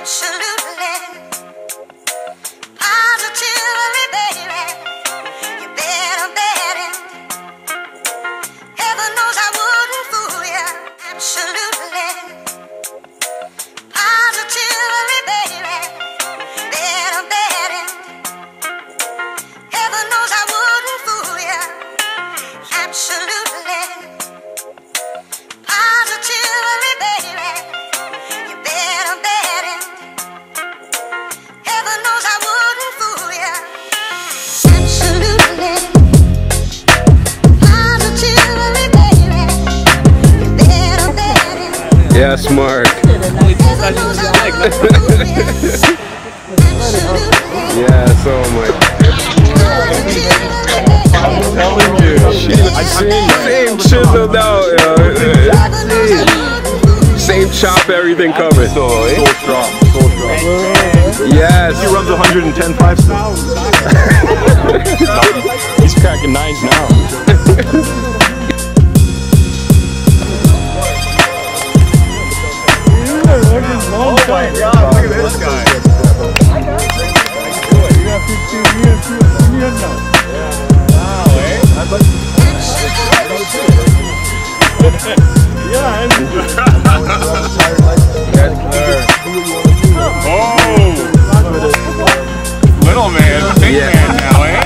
Yeah, smart. Yeah, so much. I'm telling you. Same chiseled out, yo. Same chop, everything covered. So strong, so strong. Yes. He runs 110.5 still. He's cracking 9s now. Oh my God, look at this guy. Little man, big man now, eh?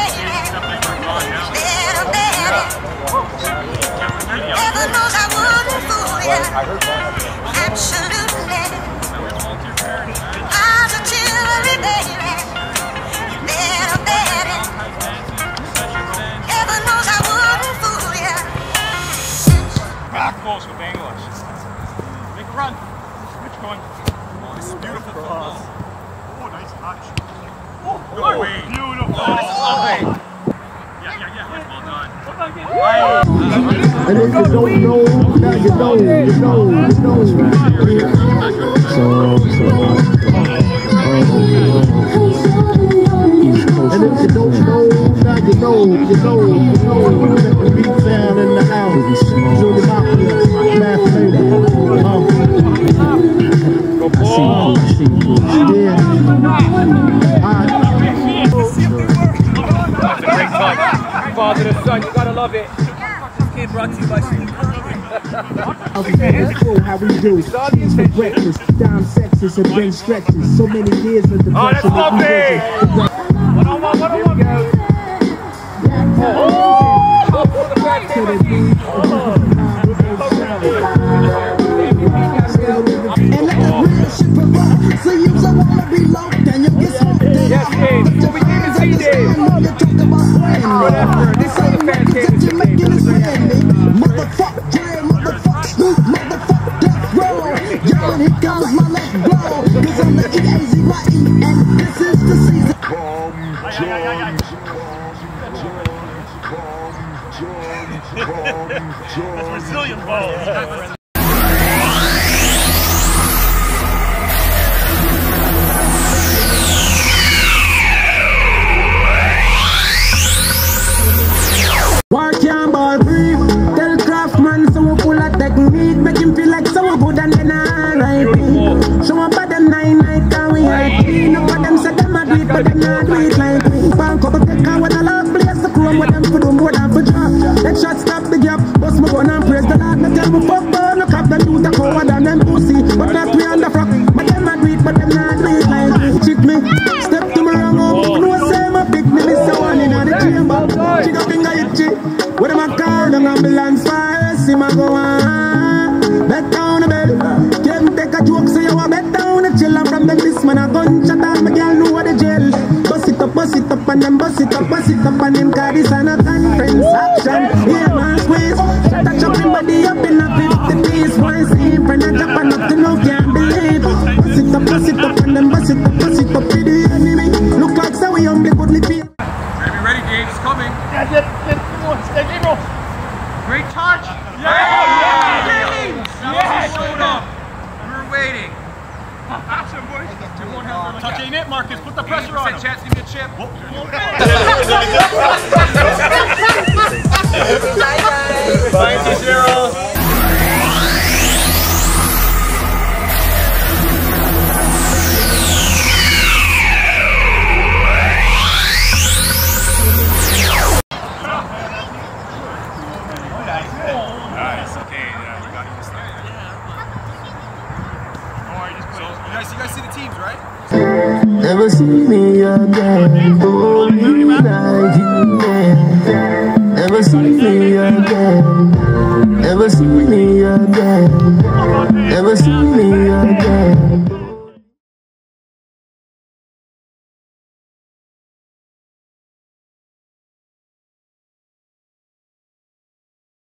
Back close with English. Big run. Which one? This is beautiful football. Oh, nice touch. Oh, good way. Beautiful. Oh, yeah. Well done. And if you don't know, now you know. And if you don't know, now you know. Let the beat sound in the house. Junior Mafia, Math Label. Go ball. Yeah. That's a great touch. Father to son, you gotta love it. This game brought to you by How we do for breakfast, down sexes and bench stretches. So many years of the oh, that's lovely! One on one. So you don't wanna be low, then you get so dead. Yes, Dave. So we came to see Dave. This is the fan came to see Dave. Motherfucker, death row. Yo, and here comes my left blow. Cause I'm the easy writing, and this is the season. It's Brazilian balls. Work your ball free. Tell Craftman so we pull a technique. Make him feel like so good and then alright. Show up at them 9 can we hide. No for them say them a do it, but them not do it like we. Bank up a kick out with a love place to chrome with them for do more than for drop. Let shot stop the gap. Bust my gun and praise the Lord. No tell me fuck burn no cap. Them do the coward and them pussy. But not we on the frock. But them a do it, but them not do it like we. Cheat me. Step to me wrong up. No say my pick me. Miss the one in the chamber. Chick up finger itchy. With them a car, them ambulance fire, see my go on. Bet down the bed, can't take a joke, so you a bet down the chill. And from them this man a gunshot at my girl know what the jail. Bust it up, and then bust it up, and then cause this and a conference action. Yeah, man, squeeze, touch up your body up in a 50 piece. One sleep, and a jump and up to no can't believe. Bust it up, and then bust it up, with the enemy. Look like so we only could live here. Ready, Dave, it's coming. Great touch! Yeah! James! Yes! Showed up! We were waiting. Touch ain't it, Marcus. Put the pressure on him. Chance to get a chip. Bye, guys. Bye, T0. see me again. Only like you, man. Never see me again. Never see me